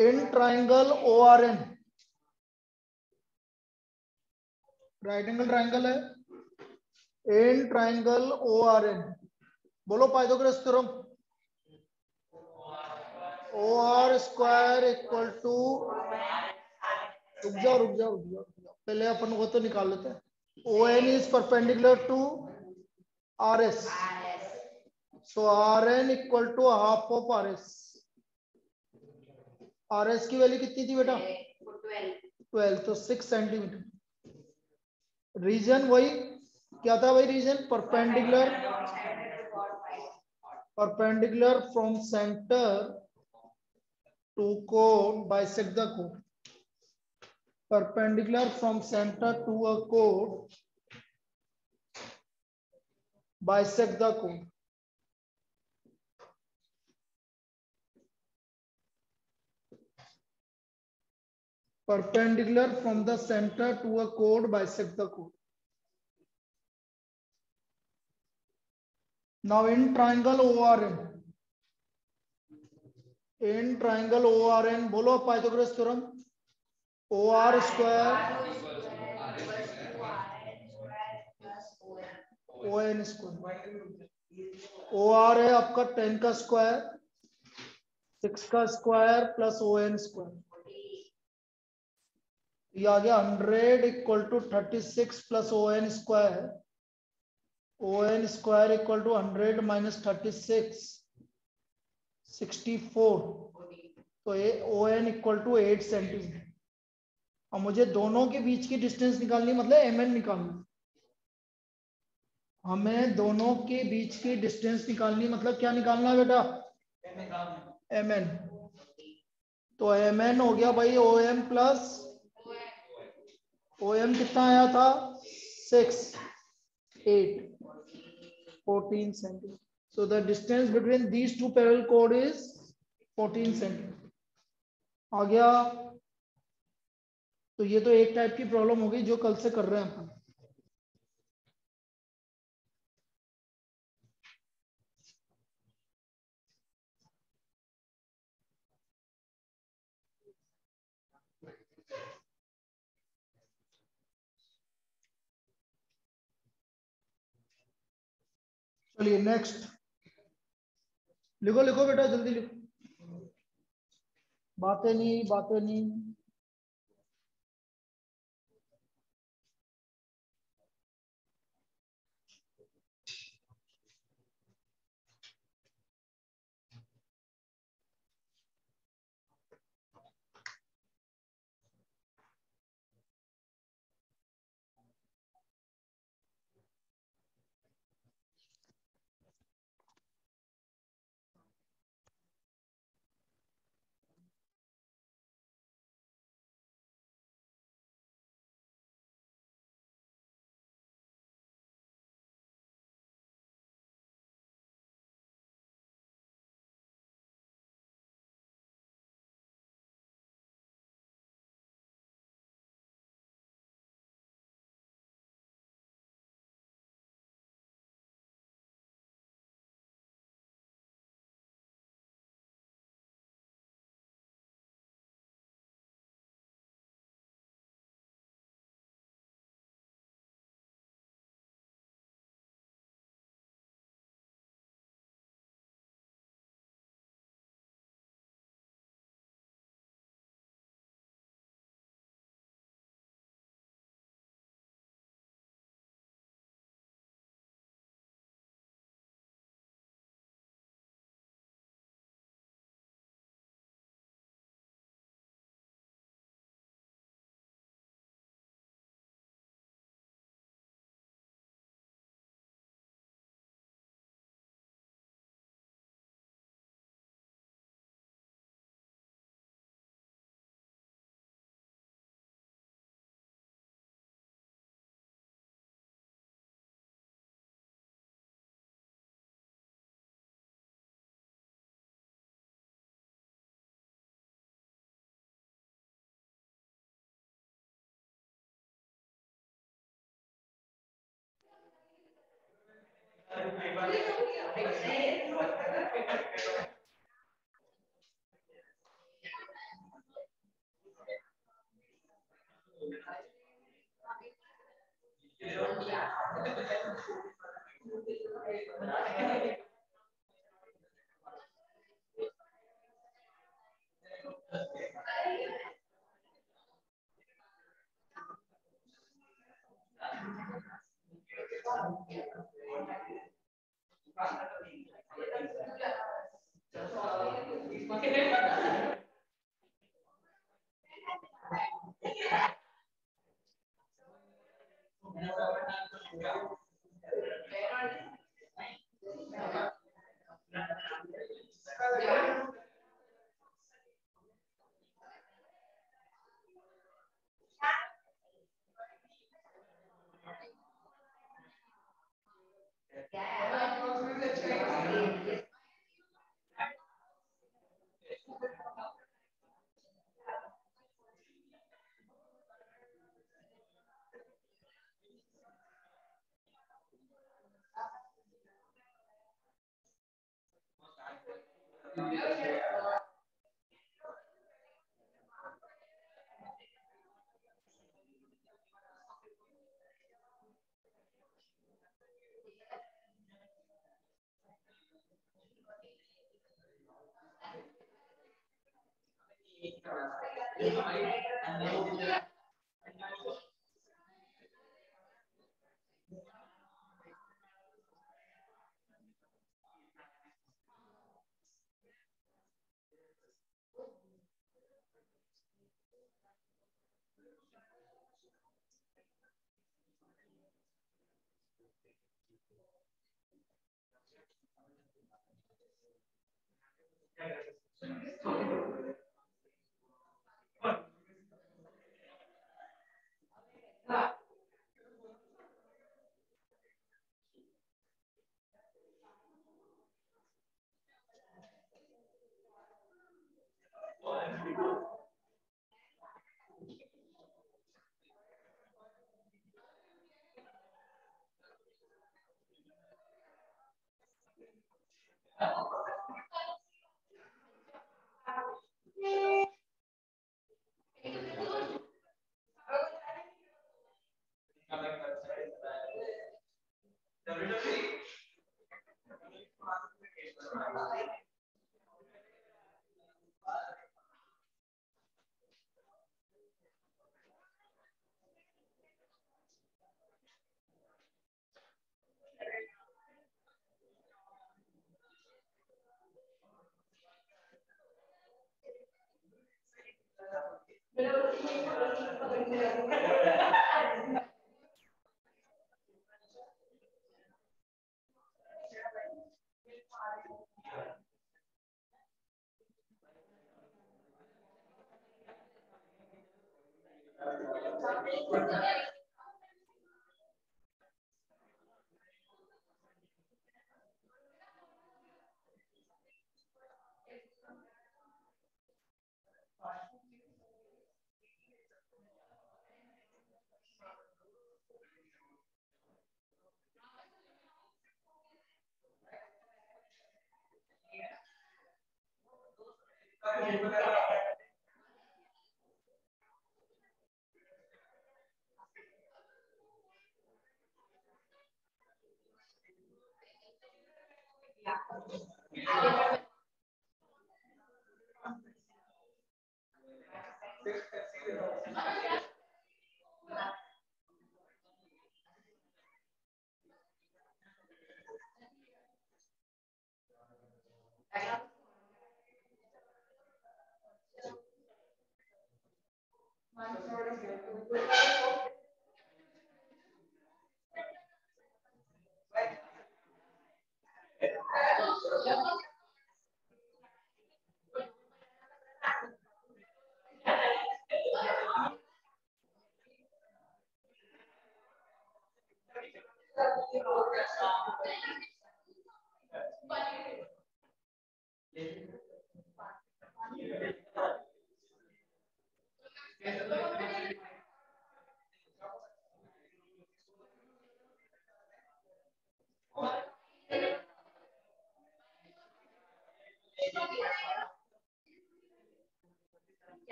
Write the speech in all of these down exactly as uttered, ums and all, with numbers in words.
इन triangle O R N, right angle triangle है, in triangle O R N, बोलो Pythagoras theorem, O R square equal to, रुक जाओ रुक जाओ रुक जाओ पहले अपन को तो निकाल लेते हैं, O N is perpendicular to R S, so R N equal to half of R S. R S की वैल्यू कितनी थी बेटा? ट्वेल्व, तो सिक्स सेंटीमीटर। रीजन वही क्या था भाई? Reason perpendicular, perpendicular from centre to code bisect the code, perpendicular from center to a chord bisect the chord. Perpendicular from the center to a chord bisect the chord. Now in triangle O R N, in triangle O R N, बोलो Pythagoras theorem, O R square O N square, O R है आपका ten का square, six का square plus O N square, ये आ गया hundred equal to thirty six plus O N square, O N square equal to hundred minus thirty six, sixty four, तो ये O N equal to eight centimetre. और मुझे दोनों के बीच की डिस्टेंस निकालनी, मतलब एम एन निकालना, हमें दोनों के बीच की डिस्टेंस निकालनी, मतलब क्या निकालना बेटा? M N. तो एम एन हो गया भाई O M plus O M, कितना आया था? Six, eight, fourteen centimetre. So the distance between these two parallel chord is fourteen centimetre. आ गया? तो ये तो एक टाइप की प्रॉब्लम होगी जो कल से कर रहे हैं अपन। चलिए नेक्स्ट लिखो, लिखो बेटा जल्दी लिखो, बातें नहीं बातें नहीं।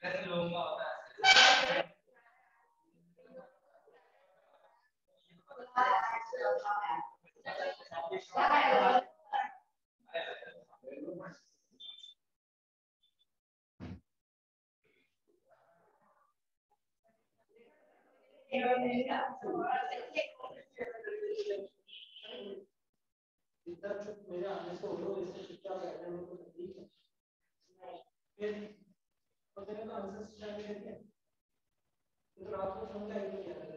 मेरे आने से हो इससे चुपचाप बैठे हो तो ठीक है फिर तो तेरे ना आंसर से जाने देंगे तो रात को फोन का ही किया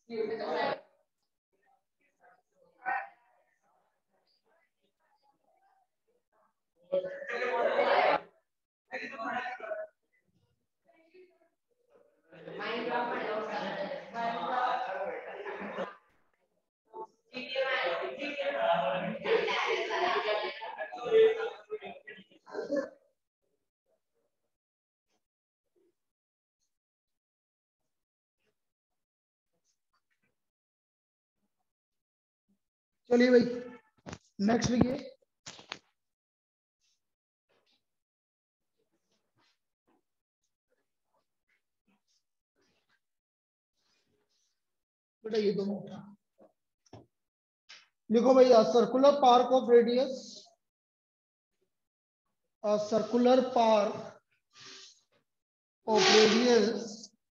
चलिए भाई नेक्स्ट लिखिए। बेटा ये दोनों उठा लिखो भाई। A circular park of radius, a circular park of radius,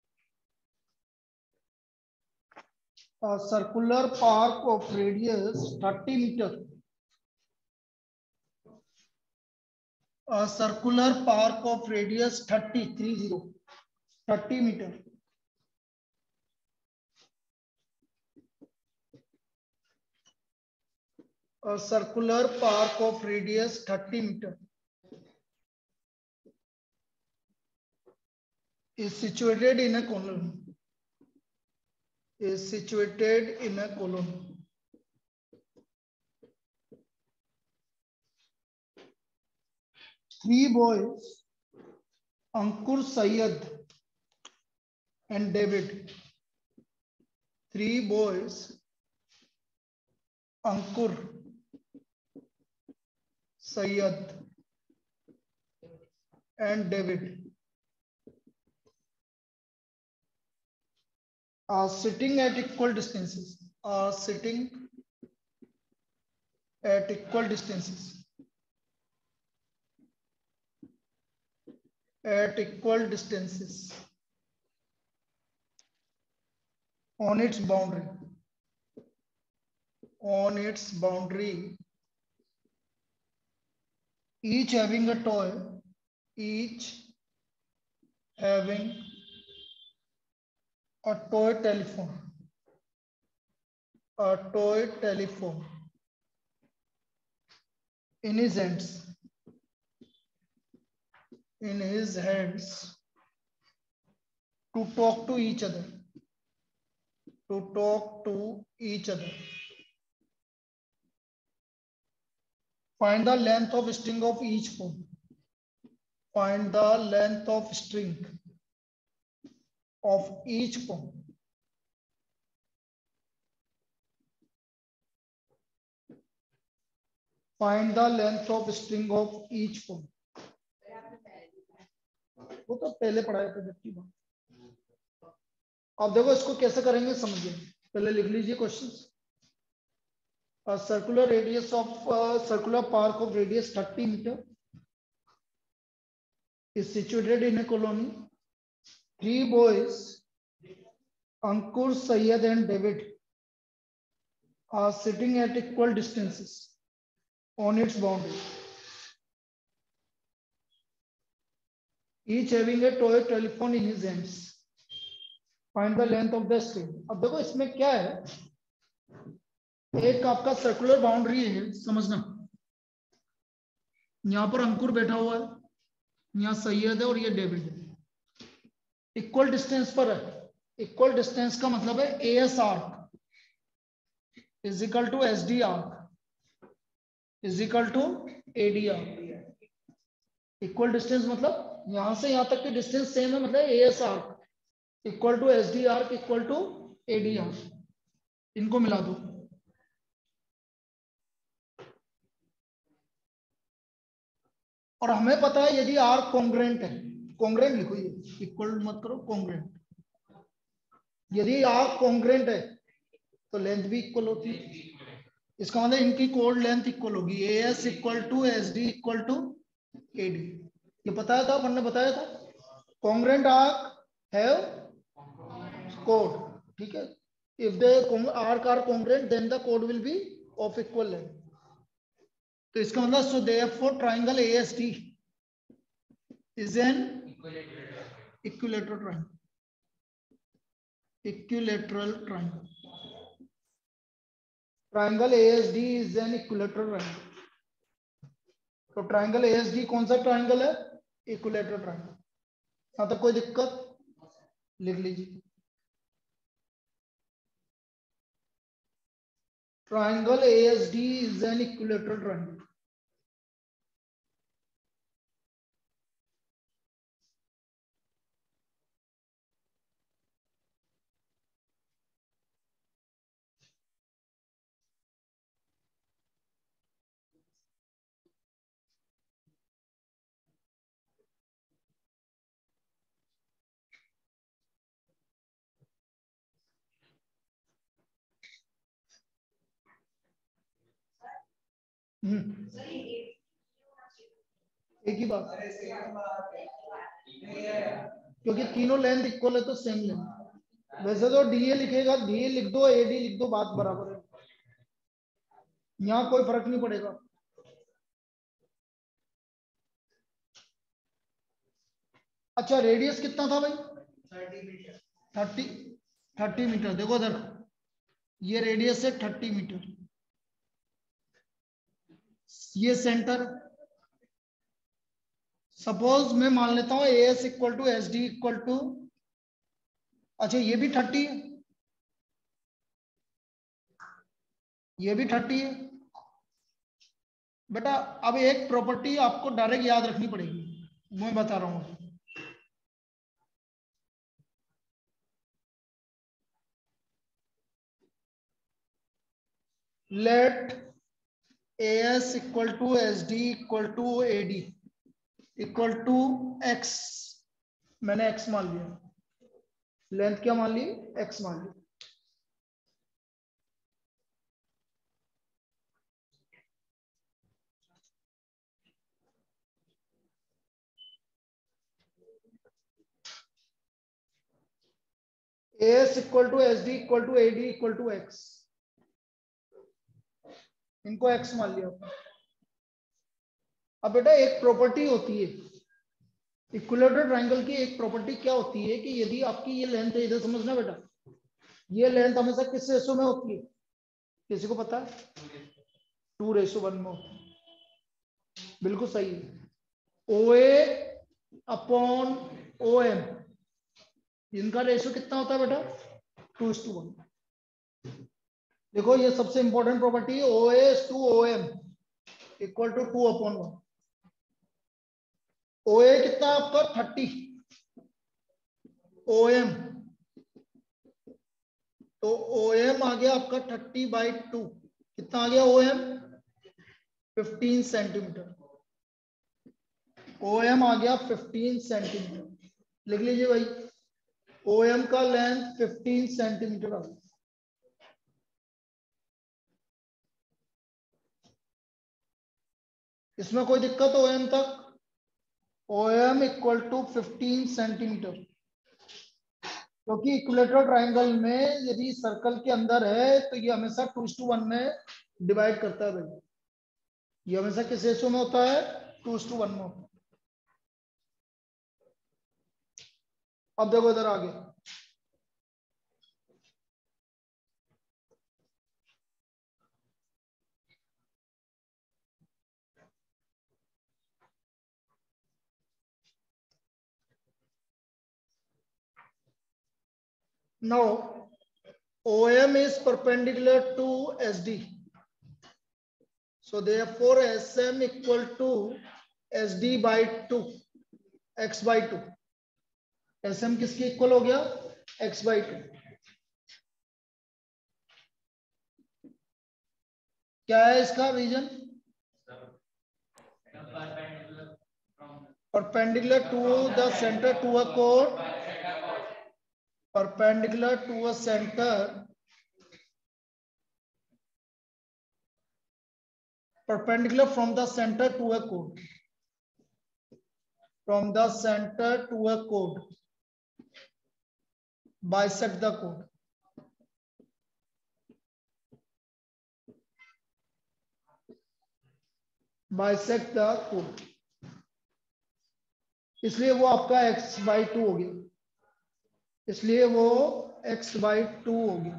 a circular park of radius thirty metre, a circular park of radius thirty three zero thirty metre a circular park of radius thirty meter is situated in a colony is situated in a colony three boys, Ankur, Syed and David, three boys, Ankur, Syed and David, are sitting at equal distances, are sitting at equal distances, at equal distances on its boundary, on its boundary, each having a toy, each having a toy telephone, a toy telephone in his hands, in his hands to talk to each other, to talk to each other. Find the length of string of each phone. Find the length of string of each phone. Find the length of string of each phone. वो तो पहले पढ़ाया था जबकि बात। अब देखो इसको कैसे करेंगे समझिए। पहले लिख लीजिए question. A circular radius of uh, circular park of radius thirty meter is situated in a colony. Three boys, Ankur, Syed and David, are sitting at equal distances on its boundary, each having a toy telephone in his hands. Find the length of the string. अब देखो इसमें क्या है, एक आपका circular boundary है, समझना। यहां पर अंकुर बैठा हुआ है, यहाँ सैयद है और ये डेविड है। इक्वल डिस्टेंस पर है। इक्वल डिस्टेंस का मतलब है A S arc is equal to S D arc is equal to A D arc. Equal distance मतलब यहां से यहां तक की डिस्टेंस सेम है, मतलब A S arc equal to S D arc equal to A D arc. इनको मिला दो। और हमें पता है यदि आर कॉन्ग्रेंट है, कॉन्ग्रेंट लिखो, ये इक्वल मत करो, कॉन्ग्रेंट। यदि आर कॉन्ग्रेंट है तो लेंथ भी इक्वल होती है। इसका मतलब इनकी कोड लेंथ इक्वल होगी। A S equal to S D equal to A D. ये बताया था, मैंने बताया था। कॉन्ग्रेंट आर्क हैव कोड, ठीक है। If the arc are congruent then the कोड will be of equal length. तो इसका मतलब so therefore triangle A S D is an equilateral triangle. Equilateral triangle. Triangle A S D is an equilateral triangle. तो triangle A S D कौन सा triangle है? Equilateral triangle. यहाँ तक कोई दिक्कत? लिख लीजिए. Triangle A S D is an equilateral triangle. एक ही बात, क्योंकि तीनों लेंथ इक्वल है तो सेम लेंथ. वैसे तो डीए लिखेगा, डीए लिख दो, एडी लिख दो, बात बराबर है. यहाँ कोई फर्क नहीं पड़ेगा. अच्छा, रेडियस कितना था भाई? Thirty thirty metre. देखो इधर, ये रेडियस है थर्टी मीटर. ये सेंटर, सपोज मैं मान लेता हूं A S equal to S D equal to, अच्छा ये भी थर्टी है, ये भी थर्टी है. बेटा अब एक प्रॉपर्टी आपको डायरेक्ट याद रखनी पड़ेगी, मैं बता रहा हूं. Let A S equal to S D equal to A D equal to x. मैंने x मान लिया. लेंथ क्या मान ली? x मान ली. A S equal to S D equal to A D equal to x. इनको x मान लिया. अब बेटा एक प्रॉपर्टी होती है इक्विलैटरल ट्रायंगल की, एक प्रॉपर्टी क्या होती है कि यदि आपकी ये लेंथ है, इधर समझना बेटा, ये लेंथ हमेशा किस रेशो में होती है? किसी को पता है? टू रेशो वन में होती है. बिल्कुल सही है. O A upon O M, इनका रेशो कितना होता है बेटा? Two is to one. देखो ये सबसे इंपॉर्टेंट प्रॉपर्टी है, O S to O M equal to two upon one. O A कितना आपका? थर्टी. ओ एम, तो ओ एम आ गया आपका थर्टी बाई टू. कितना आ गया O M? Fifteen centimetre. O M आ गया फिफ्टीन सेंटीमीटर. लिख लीजिए भाई, ओ एम का लेंथ फिफ्टीन सेंटीमीटर आ गया. इसमें कोई दिक्कत? ओ एम तक, O M equal to fifteen centimetre. क्योंकि इक्विलैटरल ट्रायंगल में यदि सर्कल के अंदर है तो ये हमेशा टू टू वन में डिवाइड करता है भाई. ये हमेशा किस रेशो में होता है? टू टू वन में होता है. अब देखो इधर आगे, now O M is perpendicular to S D, so therefore S M equal to S D by two, x by two. S M किसके इक्वल हो गया? x by two. क्या है इसका reason? perpendicular to the center to a chord, perpendicular to a center, perpendicular from the center to a chord, from the center to a chord, bisect the chord. bisect the chord. इसलिए वो आपका x by two हो गया. इसलिए वो x by two हो गया।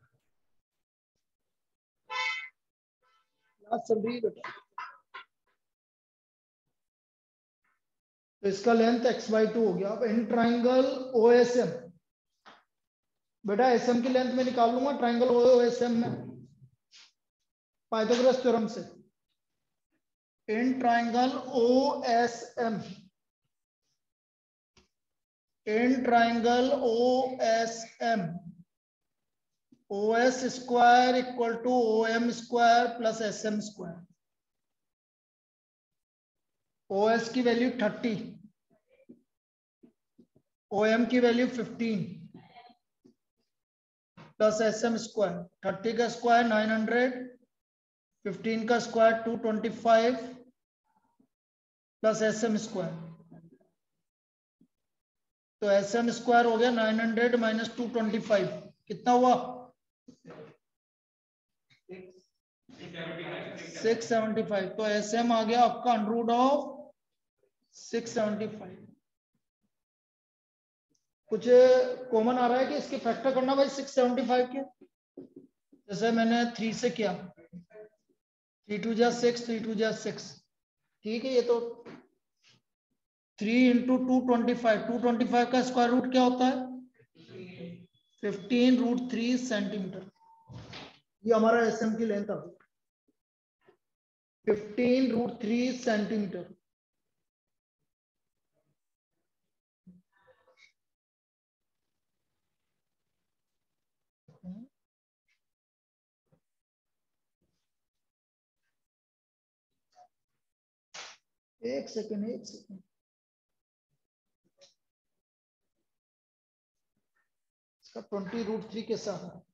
चल रही है बेटा, तो इसका लेंथ x बाई टू हो गया। अब in triangle O S M, बेटा एस एम की लेंथ में निकाल लूंगा ट्राइंगल ओ एस एम में पाइथागोरस थ्योरम से। In triangle O S M, in triangle O S M, O S square equal to O M square plus S M square. O S की value thirty, O M की value fifteen plus S M square. Thirty का square nine hundred, fifteen का square to twenty five plus S M square. तो S M square हो गया nine hundred minus two twenty five, कितना हुआ? Six seventy five. तो S M आ गया आपका under root of six seventy five. कुछ कॉमन आ रहा है कि इसके फैक्टर करना भाई सिक्स सेवेंटी फाइव के, जैसे मैंने थ्री से किया, थ्री टू जा सिक्स, थ्री टू जा सिक्स, ठीक है। ये तो three into two twenty five, two twenty five का स्क्वायर रूट क्या होता है? Fifteen root three centimetre. ये हमारा एस एम की लेंथ आ गई, फिफ्टीन रूट थ्री सेंटीमीटर। एक सेकेंड एक सेकेंड, इसका ट्वेंटी रूट थ्री के साथ है।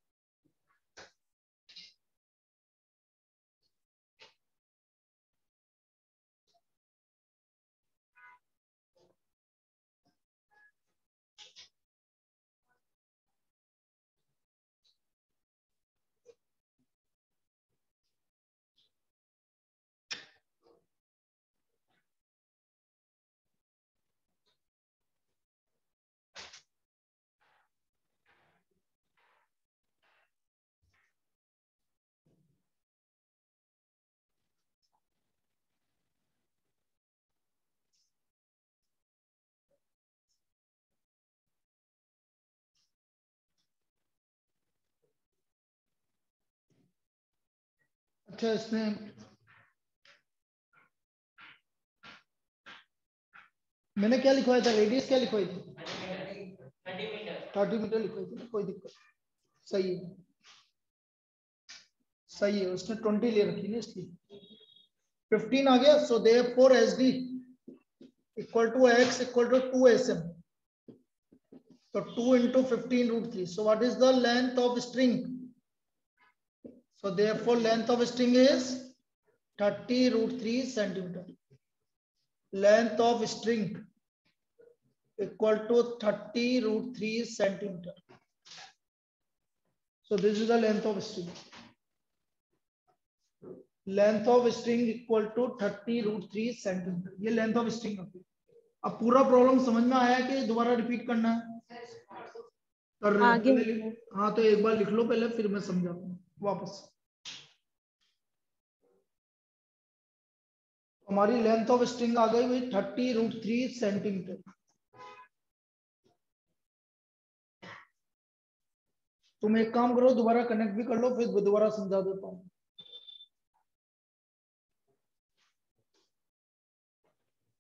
अच्छा, इसमें मैंने क्या लिखवाया था? रेडियस क्या लिखवाई थी? थर्टी मीटर लिखवाई थी, कोई दिक्कत, सही है सही है। उसने ट्वेंटी ले रखी ना, इसलिए फिफ्टीन आ गया। So therefore S D equal to x equal to two S M. तो two into fifteen root three. So what is the length of string? So therefore length of string is thirty root three centimeter. Length of string equal to thirty root three centimeter. So this is the length of string. Length of string equal to thirty root three centimeter. ये length of string होती है। अब पूरा problem समझ में आया कि दोबारा रिपीट करना है? कर रहे हैं पहले। हाँ तो एक बार लिख लो पहले, फिर मैं समझाऊंगा वापस। हमारी लेंथ ऑफ स्ट्रिंग आ गई हुई थर्टी रूट थ्री सेंटीमीटर। तुम एक काम करो, दोबारा कनेक्ट भी कर लो, फिर दोबारा समझा देता हूँ।